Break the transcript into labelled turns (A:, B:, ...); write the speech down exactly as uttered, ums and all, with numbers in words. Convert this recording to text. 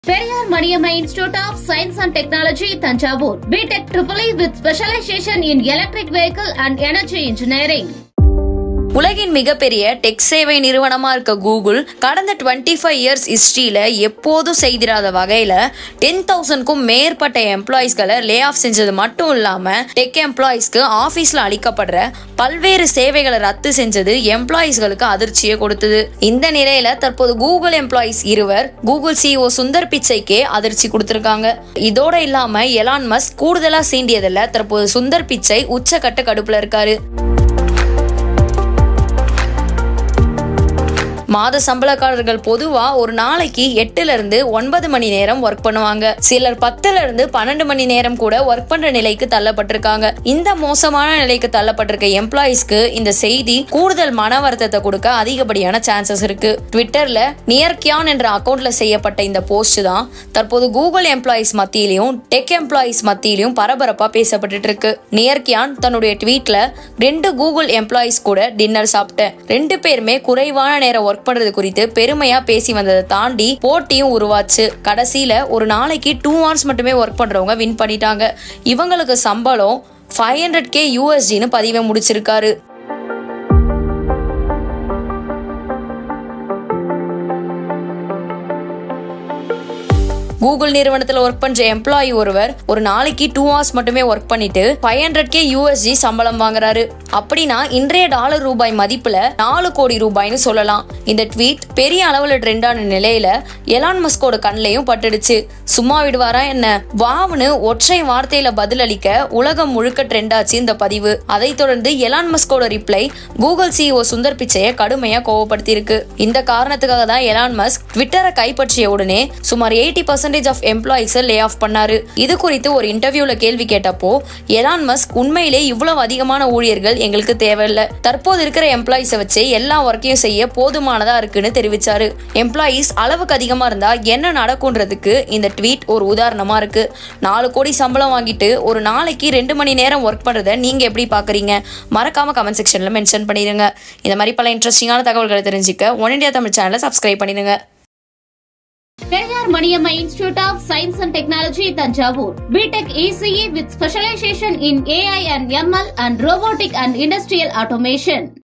A: Periyar Maniamma Institute of Science and Technology, Thanjavur. B Tech Triple E with specialization in electric vehicle and energy engineering.
B: உலகின் மிகப்பெரிய tech சேவை நிறுவனமா இருக்க Google கடந்த twenty five years ஹிஸ்டரியில எப்போதும் செய்திராத வகையில ten தௌசண்ட்க்கும் மேற்பட்ட எம்ப்ளாயிஸ்களை லே ஆஃப் செஞ்சது மட்டும் இல்லாம டெக் எம்ப்ளாயிஸ்க்கு ஆபீஸ்ல அளிக்கப்படுற பல்வேறு சேவைகளை ரத்து செஞ்சது எம்ப்ளாயிஸ்களுக்கு அதிர்ச்சியை கொடுத்தது. இந்த நிலையில தற்போது கூகுள் எம்ப்ளாயிஸ் இருவர் கூகுள் சிஇஓ சுந்தர் பிச்சைக்கே அதிர்ச்சி கொடுத்திருக்காங்க. இதோட இல்லாம எலான் மஸ்க் கூடுதலா சீண்டியதில்ல தற்போது சுந்தர் பிச்சை உச்சக்கட்ட கடுப்புல இருக்காரு. மாத சம்பளக்காரர்கள் பொதுவா ஒரு நாளைக்கு எட்டுல இருந்து ஒன்பது மணி நேரம் ஒர்க் பண்ணுவாங்க. சிலர் பத்துல இருந்து பன்னெண்டு மணி நேரம் கூட ஒர்க் பண்ற நிலைக்கு தள்ளப்பட்டிருக்காங்க. இந்த மோசமான நிலைக்கு தள்ளப்பட்டிருக்க எம்ப்ளாயிஸ்க்கு இந்த செய்தி கூடுதல் மன வருத்தத்தை கொடுக்க அதிகப்படியான சான்சஸ் இருக்கு. ட்விட்டர்ல நியர்கியான் என்ற அக்கௌண்ட்ல செய்யப்பட்ட இந்த போஸ்ட் தான் தற்போது கூகுள் எம்ப்ளாயிஸ் மத்தியிலையும் டெக் எம்ப்ளாயிஸ் மத்தியிலையும் பரபரப்பா பேசப்பட்டு இருக்கு. நியர்கியான் தன்னுடைய ட்வீட்ல ரெண்டு கூகுள் எம்ப்ளாயிஸ் கூட டின்னர் சாப்பிட்டேன். ரெண்டு பேருமே குறைவான நேரம் ஒர்க் பண்றது குறித்து பெருமையா பேசி வந்ததை தாண்டி போட்டியும் உருவாச்சு. கடைசியில ஒரு நாளைக்கு டூ ஹவர்ஸ் மட்டுமே ஒர்க் பண்றவங்க வின் பண்ணிட்டாங்க. இவங்களுக்கு சம்பளம் ஃபைவ் ஹண்ட்ரட் கே யூஎஸ்டின்னு பதிவை முடிச்சிருக்காரு. கூகுள் நிறுவனத்துல ஒர்க் பண்ற எம்ப்ளாயி ஒருவர் ஒரு நாளைக்கு டூ ஹவர்ஸ் மட்டுமே ஒர்க் பண்ணிட்டு ஃபைவ் ஹண்ட்ரட் கே யூஎஸ்டி சம்பளம் வாங்குறாரு. அப்படின்னா இன்றைய டாலர் ரூபாய் மதிப்புல நாலு கோடி ரூபாய்னு சொல்லலாம். இந்த ட்வீட் பெரிய அளவுல ட்ரெண்டான நிலையில எலான் மஸ்கோட கண்லையும் பட்டுடுச்சு. சும்மா விடுவாரா என்ன? வாவ்னு ஒற்றை வார்த்தையில பதில் அளிக்க உலகம் முழுக்க ட்ரெண்டாச்சு இந்த பதிவு. அதை தொடர்ந்து எலான் மஸ்கோட ரிப்ளை கூகுள் சிஇஓ சுந்தர் பிச்சையை கடுமையா கோவப்படுத்தி இருக்கு. இந்த காரணத்துக்காக தான் எலான் மஸ்க் ட்விட்டரை கைப்பற்றிய உடனே சுமார் eighty percent of employees lay off பண்ணாரு. இது குறித்து ஒரு இன்டர்வியூல கேள்வி கேட்டப்போ எலான் மஸ்க் உண்மையிலே இவ்வளவு அதிகமான ஊழியர்கள் எங்களுக்கு தேவையில்லை, தற்போது இருக்கிற எம்ப்ளாயிஸை வச்சு எல்லா ஒர்க்கையும் செய்ய போதுமானதா இருக்குன்னு தெரிவிச்சாரு. எம்ப்ளாயிஸ் அளவுக்கு அதிகமா இருந்தா என்ன நடக்கும்ன்றதுக்கு இந்த ட்வீட் ஒரு உதாரணமா இருக்கு. நாலு கோடி சம்பளம் வாங்கிட்டு ஒரு நாளைக்கு ரெண்டு மணி நேரம் ஒர்க் பண்றதை நீங்க எப்படி பாக்குறீங்க? மறக்காம கமெண்ட் செக்ஷன்ல மென்ஷன் பண்ணிருங்க. இந்த மாதிரி பல இன்ட்ரெஸ்டிங்கான தகவல்களை தெரிஞ்சுக்க ஒன் இந்தியா தமிழ் சேனலை சப்ஸ்கிரைப் பண்ணிடுங்க.
A: Periyar Maniamma Institute of Science and Technology, Thanjavur. B Tech E C E with specialization in A I and M L and robotic and industrial automation.